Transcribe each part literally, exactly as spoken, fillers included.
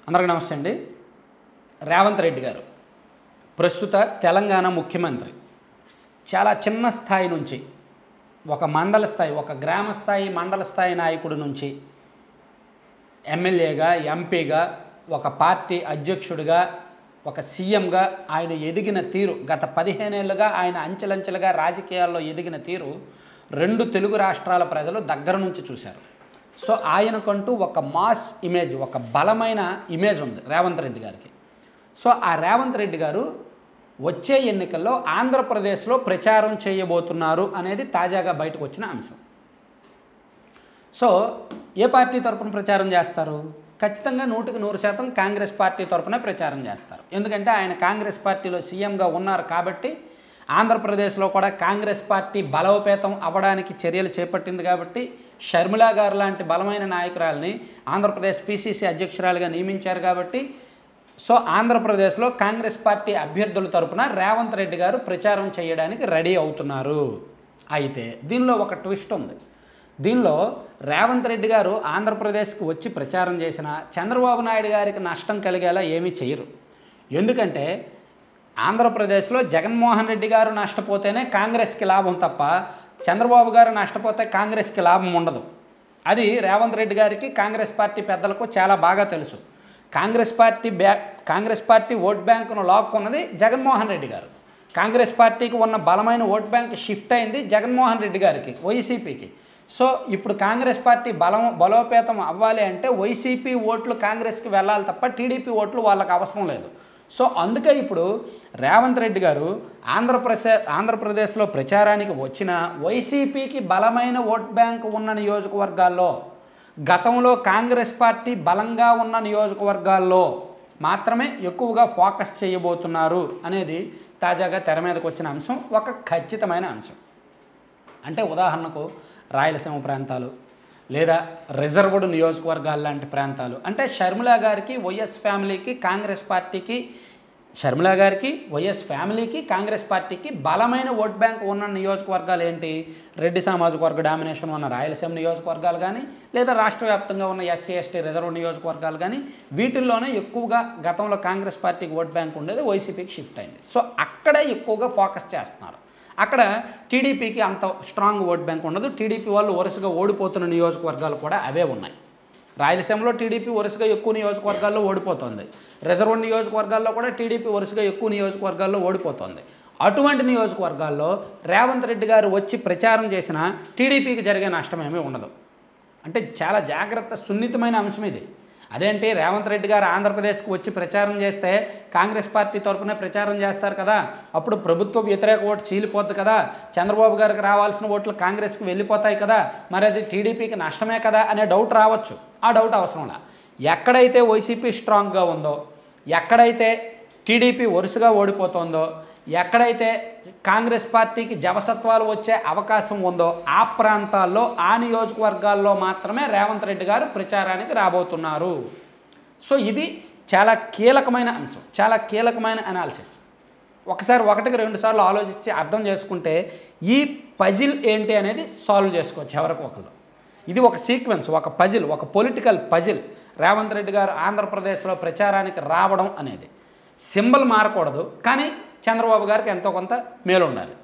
అందరికీ నమస్తే అండి. రేవంత్ రెడ్డి గారు ప్రస్తుత తెలంగాణ ముఖ్యమంత్రి చాలా చిన్న స్థాయి నుంచి ఒక మండల స్థాయి ఒక గ్రామ స్థాయి మండల స్థాయి నాయకుడి నుంచి ఎమ్మెల్యేగా ఎంపీగా ఒక పార్టీ అధ్యక్షుడిగా ఒక సీఎంగా ఆయన ఎదిగిన తీరు గత పదిహేనేళ్లుగా ఆయన అంచెలంచెలుగా రాజకీయాల్లో ఎదిగిన తీరు రెండు తెలుగు రాష్ట్రాల ప్రజలు దగ్గర నుంచి చూశారు. సో ఆయనకంటూ ఒక మాస్ ఇమేజ్ ఒక బలమైన ఇమేజ్ ఉంది రేవంత్ రెడ్డి గారికి. సో ఆ రేవంత్ రెడ్డి గారు వచ్చే ఎన్నికల్లో ఆంధ్రప్రదేశ్లో ప్రచారం చేయబోతున్నారు అనేది తాజాగా బయటకు వచ్చిన అంశం. సో ఏ పార్టీ తరపున ప్రచారం చేస్తారు? ఖచ్చితంగా నూటికి నూరు శాతం కాంగ్రెస్ పార్టీ తరపునే ప్రచారం చేస్తారు. ఎందుకంటే ఆయన కాంగ్రెస్ పార్టీలో సీఎంగా ఉన్నారు కాబట్టి, ఆంధ్రప్రదేశ్లో కూడా కాంగ్రెస్ పార్టీ బలోపేతం అవ్వడానికి చర్యలు చేపట్టింది కాబట్టి, షర్మిలా గారు లాంటి బలమైన నాయకురాలని ఆంధ్రప్రదేశ్ పీసీసీ అధ్యక్షురాలుగా నియమించారు కాబట్టి, సో ఆంధ్రప్రదేశ్లో కాంగ్రెస్ పార్టీ అభ్యర్థుల తరపున రేవంత్ రెడ్డి గారు ప్రచారం చేయడానికి రెడీ అవుతున్నారు. అయితే దీనిలో ఒక ట్విస్ట్ ఉంది. దీనిలో రేవంత్ రెడ్డి గారు ఆంధ్రప్రదేశ్కి వచ్చి ప్రచారం చేసిన చంద్రబాబు నాయుడు గారికి నష్టం కలిగేలా ఏమీ చేయరు. ఎందుకంటే ఆంధ్రప్రదేశ్లో జగన్మోహన్ రెడ్డి గారు నష్టపోతేనే కాంగ్రెస్కి లాభం తప్ప చంద్రబాబు గారు నష్టపోతే కాంగ్రెస్కి లాభం ఉండదు. అది రేవంత్ రెడ్డి గారికి కాంగ్రెస్ పార్టీ పెద్దలకు చాలా బాగా తెలుసు. కాంగ్రెస్ పార్టీ బ్యా కాంగ్రెస్ పార్టీ ఓట్ బ్యాంకును లాక్కున్నది జగన్మోహన్ రెడ్డి గారు. కాంగ్రెస్ పార్టీకి ఉన్న బలమైన ఓట్ బ్యాంక్ షిఫ్ట్ అయింది జగన్మోహన్ రెడ్డి గారికి, వైసీపీకి. సో ఇప్పుడు కాంగ్రెస్ పార్టీ బలం బలోపేతం అవ్వాలి అంటే వైసీపీ ఓట్లు కాంగ్రెస్కి వెళ్ళాలి తప్ప టీడీపీ ఓట్లు వాళ్ళకి అవసరం లేదు. సో అందుకే ఇప్పుడు రేవంత్ రెడ్డి గారు ఆంధ్రప్రదేశ్ ఆంధ్రప్రదేశ్లో ప్రచారానికి వచ్చిన వైసీపీకి బలమైన ఓట్ బ్యాంక్ ఉన్న నియోజకవర్గాల్లో, గతంలో కాంగ్రెస్ పార్టీ బలంగా ఉన్న నియోజకవర్గాల్లో మాత్రమే ఎక్కువగా ఫోకస్ చేయబోతున్నారు అనేది తాజాగా తెర మీదకి వచ్చిన అంశం, ఒక ఖచ్చితమైన అంశం. అంటే ఉదాహరణకు రాయలసీమ ప్రాంతాలు లేదా రిజర్వ్డ్ నియోజకవర్గాలు లాంటి ప్రాంతాలు. అంటే షర్మిలా గారికి వైఎస్ ఫ్యామిలీకి కాంగ్రెస్ పార్టీకి షర్మిలా గారికి వైఎస్ ఫ్యామిలీకి కాంగ్రెస్ పార్టీకి బలమైన ఓట్ బ్యాంక్ ఉన్న నియోజకవర్గాలు ఏంటి? రెడ్డి సామాజిక వర్గ డామినేషన్ ఉన్న రాయలసీమ నియోజకవర్గాలు కానీ, లేదా రాష్ట్ర వ్యాప్తంగా ఉన్న ఎస్సీ ఎస్టీ రిజర్వ్ నియోజకవర్గాలు కానీ, వీటిల్లోనే ఎక్కువగా గతంలో కాంగ్రెస్ పార్టీకి ఓట్ బ్యాంక్ ఉండేది, వైసీపీకి షిఫ్ట్ అయింది. సో అక్కడే ఎక్కువగా ఫోకస్ చేస్తున్నారు. అక్కడ టీడీపీకి అంత స్ట్రాంగ్ ఓట్ బ్యాంక్ ఉండదు. టీడీపీ వాళ్ళు వరుసగా ఓడిపోతున్న నియోజకవర్గాలు కూడా అవే ఉన్నాయి. రాయలసీమలో టీడీపీ వరుసగా ఎక్కువ నియోజకవర్గాల్లో ఓడిపోతుంది. రిజర్వ్ నియోజకవర్గాల్లో కూడా టీడీపీ వరుసగా ఎక్కువ నియోజకవర్గాల్లో ఓడిపోతుంది. అటువంటి నియోజకవర్గాల్లో రేవంత్ రెడ్డి గారు వచ్చి ప్రచారం చేసినా టీడీపీకి జరిగే నష్టం ఏమీ ఉండదు. అంటే చాలా జాగ్రత్త సున్నితమైన అంశం ఇది. అదేంటి, రేవంత్ రెడ్డి గారు ఆంధ్రప్రదేశ్కి వచ్చి ప్రచారం చేస్తే కాంగ్రెస్ పార్టీ తరఫున ప్రచారం చేస్తారు కదా, అప్పుడు ప్రభుత్వ వ్యతిరేక ఓటు చీలిపోద్ది కదా, చంద్రబాబు గారికి రావాల్సిన ఓట్లు కాంగ్రెస్కి వెళ్ళిపోతాయి కదా, మరి అది టీడీపీకి నష్టమే కదా అనే డౌట్ రావచ్చు. ఆ డౌట్ అవసరంలా. ఎక్కడైతే వైసీపీ స్ట్రాంగ్గా ఉందో, ఎక్కడైతే టీడీపీ వరుసగా ఓడిపోతుందో, ఎక్కడైతే కాంగ్రెస్ పార్టీకి జవసత్వాలు వచ్చే అవకాశం ఉందో ఆ ప్రాంతాల్లో, ఆ నియోజకవర్గాల్లో మాత్రమే రేవంత్ రెడ్డి గారు ప్రచారానికి రాబోతున్నారు. సో ఇది చాలా కీలకమైన అంశం, చాలా కీలకమైన అనాలిసిస్. ఒకసారి ఒకటికి రెండు సార్లు ఆలోచించి అర్థం చేసుకుంటే ఈ పజిల్ ఏంటి అనేది సాల్వ్ చేసుకోవచ్చు ఎవరికి ఒకళ్ళు. ఇది ఒక సీక్వెన్స్, ఒక పజిల్, ఒక పొలిటికల్ పజిల్. రేవంత్ రెడ్డి గారు ఆంధ్రప్రదేశ్లో ప్రచారానికి రావడం అనేది సింబల్ మారకూడదు, కానీ చంద్రబాబు గారికి ఎంతో కొంత మేలు ఉండాలి.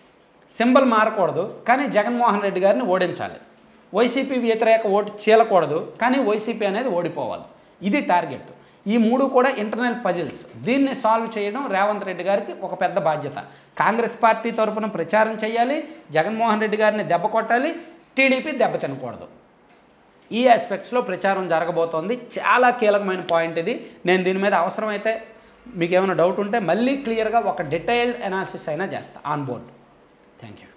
సింబల్ మారకూడదు, కానీ జగన్మోహన్ రెడ్డి గారిని ఓడించాలి. వైసీపీ వ్యతిరేక ఓటు చీలకూడదు, కానీ వైసీపీ అనేది ఓడిపోవాలి. ఇది టార్గెట్. ఈ మూడు కూడా ఇంటర్నల్ పజిల్స్. దీన్ని సాల్వ్ చేయడం రేవంత్ రెడ్డి గారికి ఒక పెద్ద బాధ్యత. కాంగ్రెస్ పార్టీ తరపున ప్రచారం చేయాలి, జగన్మోహన్ రెడ్డి గారిని దెబ్బ కొట్టాలి, టీడీపీ దెబ్బ తినకూడదు. ఈ ఆస్పెక్ట్స్లో ప్రచారం జరగబోతోంది. చాలా కీలకమైన పాయింట్ ఇది. నేను దీని మీద అవసరమైతే మీకు ఏమైనా డౌట్ ఉంటే మళ్ళీ క్లియర్గా ఒక డీటెయిల్డ్ అనాలిసిస్ అయినా చేస్తా ఆన్ బోర్డ్. Thank you.